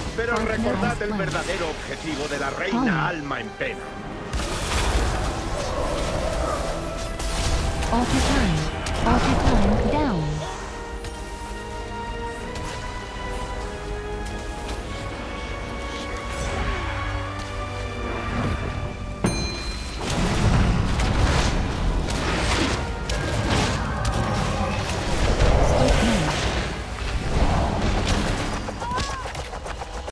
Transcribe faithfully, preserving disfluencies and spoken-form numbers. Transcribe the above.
Pero recordad el verdadero objetivo de la reina Alma en Pena. Altar time. Altar time down.